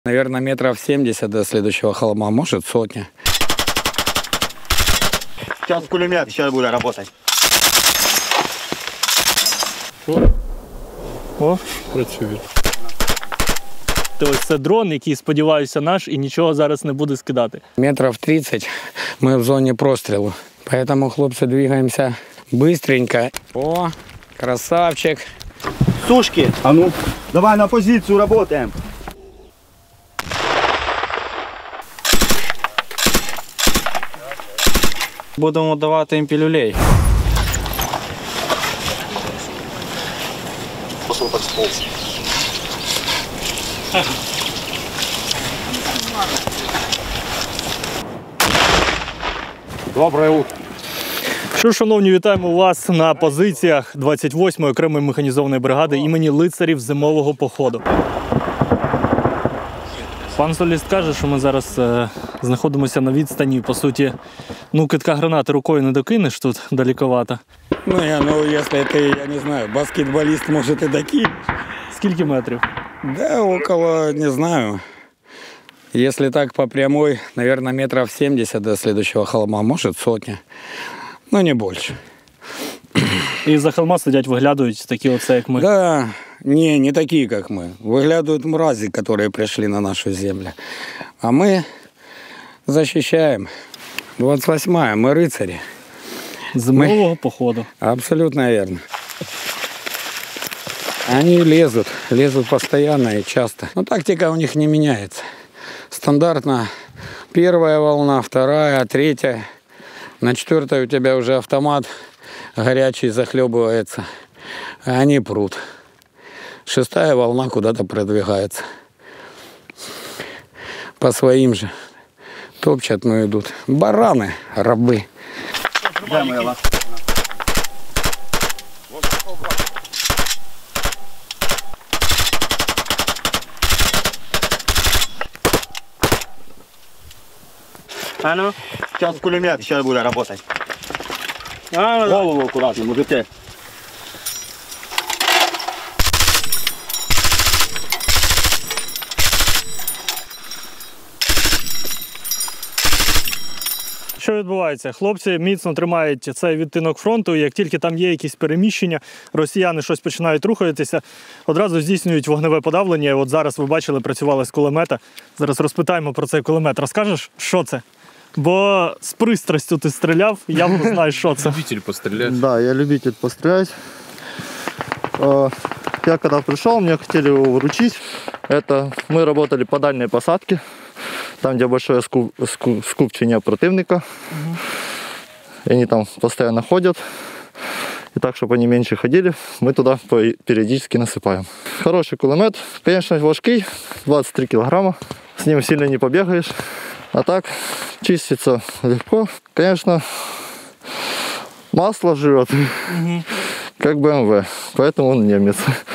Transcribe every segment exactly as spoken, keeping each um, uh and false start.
Наверное, метров семьдесят до следующего холма, может сотня. Сейчас пулемет сейчас будет работать. О, О працює. Ось це дрон, який, сподіваюся, наш і нічого зараз не буде скидати. Метров тридцать мы в зоне прострелу. Поэтому, хлопцы, двигаемся быстренько. О, красавчик. Сушки, а ну, давай на позицию работаем. Будемо давати їм пілюлей. Доброе утро. Що, шановні, вітаємо вас на позиціях двадцять восьмої окремої механізованої бригади імені лицарів зимового походу. Пан соліст каже, що ми зараз е, знаходимося на відстані, по суті, ну, кидка гранати рукою не докинеш, тут далековато. Ну, я, ну, если ты, я не знаю, баскетболист, может, и докинешь. Скільки метрів? Да, около, не знаю. Если так по прямой, наверное, метров семьдесят до следующего холма, может сотня. Но не больше. І за холма сидять, виглядають такі оце, як ми. Да, не, не такие, как мы. Выглядывают мрази, которые пришли на нашу землю. А мы защищаем. двадцать восьмая, мы рыцари. Зимового походу. Абсолютно верно. Они лезут, лезут постоянно и часто. Но тактика у них не меняется. Стандартно первая волна, вторая, третья. На четвертой у тебя уже автомат горячий захлебывается. А они прут. Шестая волна куда-то продвигается. По своим же. Топчат, но идут. Бараны, рабы. Дай моя ласка. А ну? Сейчас пулемет сейчас будет работать. А, ну, Голову аккуратно, мужики. Що відбувається? Хлопці міцно тримають цей відтинок фронту, і як тільки там є якісь переміщення, росіяни щось починають рухатися, одразу здійснюють вогневе подавлення. От зараз ви бачили, працювали з кулемета. Зараз розпитаємо про цей кулемет. Розкажеш, що це? Бо з пристрастю ти стріляв, явно знаєш, що це. Любитель пострелять. Да, я любитель пострелять. Я когда пришел, мне хотели его вручить. Это мы работали по дальней посадке, там, где большое скуп, скуп, скупчение противника. Угу. И они там постоянно ходят. И так, чтобы они меньше ходили, мы туда периодически насыпаем. Хороший кулемет, конечно, важкий, двадцать три килограмма. С ним сильно не побегаешь. А так, чистится легко. Конечно, масло жрет, угу. Как бэ эм вэ, поэтому он немец.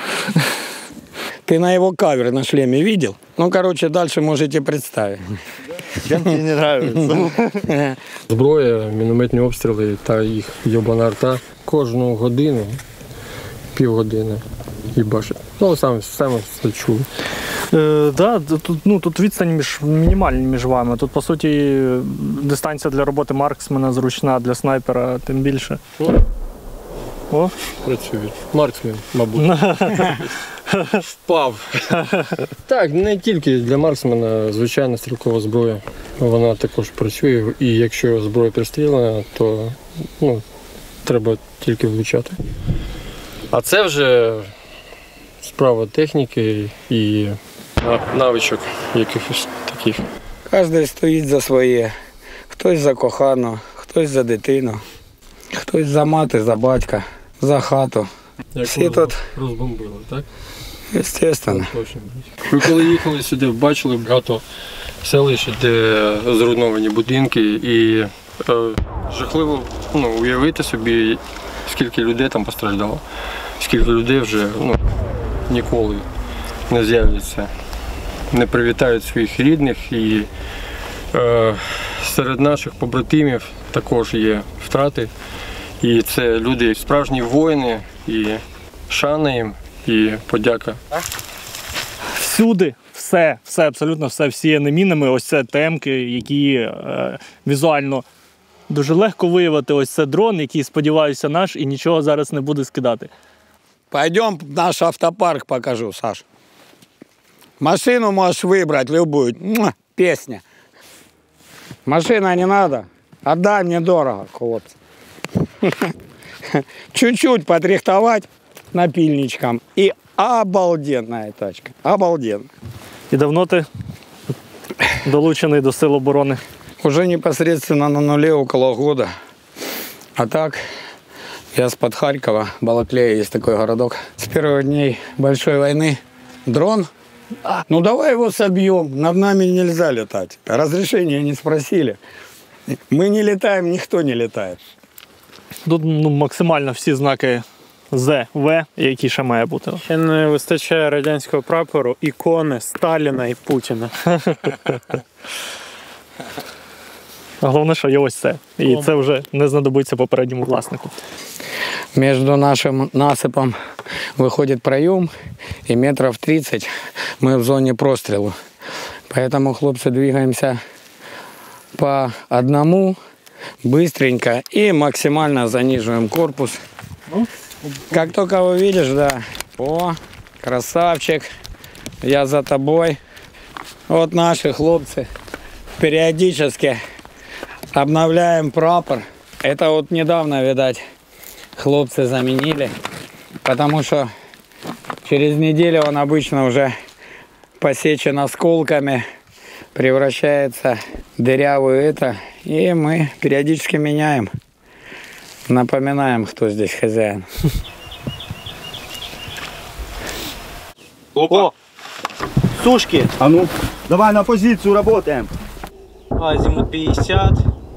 Ты на его кавер на шлеме видел? Ну, короче, дальше можете представить. Чем мне не нравится. Зброя, мінометні обстріли та їх йобана арта. Кожну годину, півгодини їбашить. Ну, саме, саме це чув. Е, да, тут, ну, тут відстань між, мінімальні між вами. Тут, по суті, дистанція для роботи марксмена зручна, для снайпера тим більше. О, О. Працює. Марксмен, мабуть. Впав. Так, не тільки для марксмена, звичайна стрілкова зброя. Вона також працює, і якщо зброя пристрілена, то ну, треба тільки влучати. А це вже справа техніки і навичок якихось таких. Кожен стоїть за своє. Хтось за кохану, хтось за дитину, хтось за мати, за батька, за хату. Як всі тут розбомбили, так? Естественно. Ви коли їхали сюди, бачили багато селищ, де зруйновані будинки, і е, жахливо ну, уявити собі, скільки людей там постраждало, скільки людей вже ну, ніколи не з'являться, не привітають своїх рідних. І е, серед наших побратимів також є втрати. І це люди справжні воїни, і шана їм, і подяка. Всюди, все, все, абсолютно все всіяне мінами. Ось це темки, які е, візуально дуже легко виявити. Ось це дрон, який, сподіваюся, наш і нічого зараз не буде скидати. Пойдем наш автопарк покажу, Саш. Машину можешь выбрать любую. Муа, песня. Машина не надо. Отдай мне дорого, хлопцы. Чуть-чуть подрихтовать напильничком. И обалденная тачка. Обалденно. І давно ти долучений до Сил оборони? Уже непосредственно на нуле около года. А так, я с-под Харькова, Балаклея, есть такой городок. С первых дней большой войны дрон. Ну давай его собьем, над нами нельзя летать. Разрешения не спросили. Мы не летаем, никто не летает. Тут ну, максимально всі знаки З, В, які ще має бути. Ще не вистачає радянського прапору, ікони Сталіна і Путіна. Головне, що є ось це. І це вже не знадобиться попередньому власнику. Между нашим насыпом выходит проем, и метров тридцать мы в зоне прострелу. Поэтому, хлопцы, двигаемся по одному, быстренько, и максимально заниживаем корпус. Как только увидишь, да, о, красавчик, я за тобой. Вот наши хлопцы периодически обновляем прапор. Это вот недавно, видать, хлопцы заменили, потому что через неделю он обычно уже посечен осколками, превращается в дырявую это, и мы периодически меняем, напоминаем, кто здесь хозяин. Опа! Сушки! А ну, давай на позицию работаем. Азимут пятьдесят.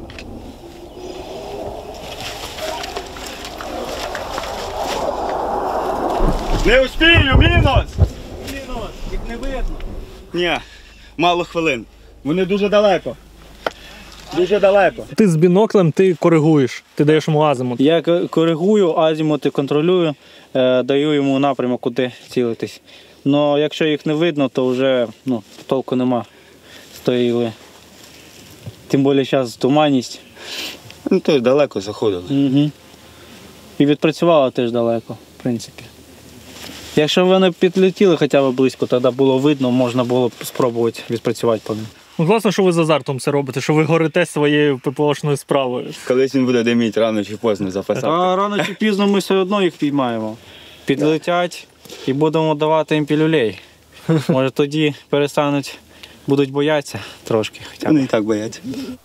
Не успію, мінус! Мінус, їх не видно. Ні, мало хвилин. Вони дуже далеко. Дуже далеко. Ти з біноклем ти коригуєш, ти даєш йому азимут. Я к- коригую, азімути контролюю, е, даю йому напрямок, куди цілитись. Но якщо їх не видно, то вже ну, толку нема з тої ігли. Тим більше зараз туманність. Ну, то далеко заходили. Угу. І відпрацювало теж далеко, в принципі. Якщо вони підлетіли хоча б близько, тоді було видно, можна було б спробувати відпрацювати по ним. Ну, класно, що ви з азартом це робите, що ви горите своєю ППОшною справою. Колись він буде диміти рано чи поздно записати. А рано чи пізно ми все одно їх піймаємо. Підлетять і будемо давати їм пілюлей. Може тоді перестануть, будуть боятися трошки хоча б. Вони і так бояться.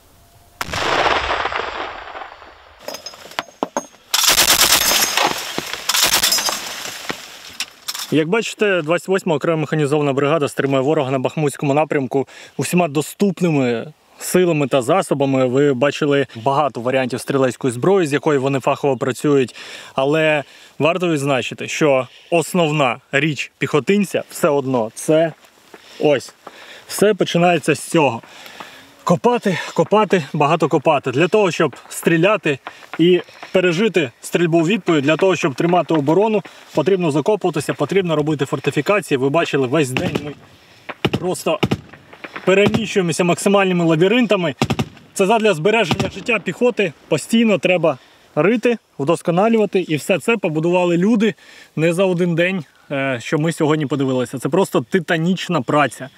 Як бачите, двадцять восьма окрема механізована бригада стримує ворога на Бахмутському напрямку усіма доступними силами та засобами. Ви бачили багато варіантів стрілецької зброї, з якою вони фахово працюють. Але варто відзначити, що основна річ піхотинця все одно це ось. Все починається з цього. Копати, копати, багато копати. Для того, щоб стріляти і пережити стрільбу у відповідь, для того, щоб тримати оборону, потрібно закопуватися, потрібно робити фортифікації. Ви бачили, весь день ми просто переміщуємося максимальними лабіринтами. Це задля збереження життя піхоти. Постійно треба рити, вдосконалювати. І все це побудували люди не за один день, що ми сьогодні подивилися. Це просто титанічна праця.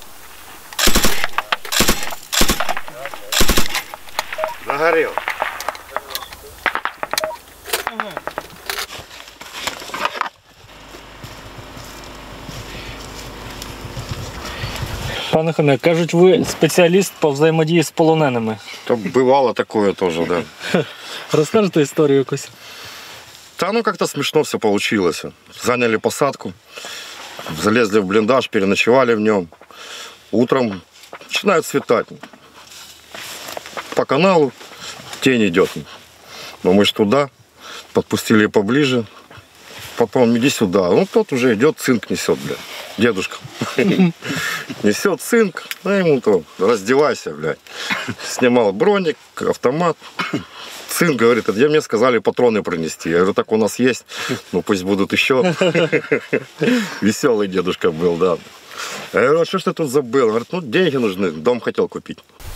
Загорів. Пане Хане, кажуть, ви спеціаліст по взаємодії з полоненими. То бывало такое тоже, да. Розкажете історію якусь? Да, ну как-то смешно все получилось. Заняли посадку, залезли в блиндаж, переночевали в нем. Утром начинает светать. По каналу тень идет. Но мы ж туда, подпустили поближе. Потом иди сюда. Ну тот уже идет, цинк несет, бля. Дедушка. Несет цинк, а ему то раздевайся, блядь. Снимал броник, автомат. Цинк говорит, а где мне сказали патроны принести? Я говорю, так у нас есть, ну пусть будут еще. Веселый дедушка был, да. Я говорю, а что ж ты тут забыл? Он говорит, ну деньги нужны, дом хотел купить.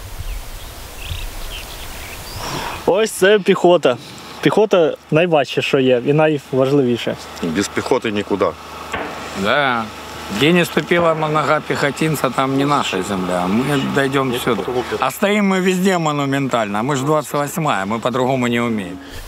Ось це піхота. Піхота найважче, що є, і найважливіше. Без пехоты никуда. Да. Где не ступила нога пехотинца, там не наша земля. Мы дойдем сюда. А стоим мы везде монументально. Мы же двадцать восьмая, мы по-другому не умеем.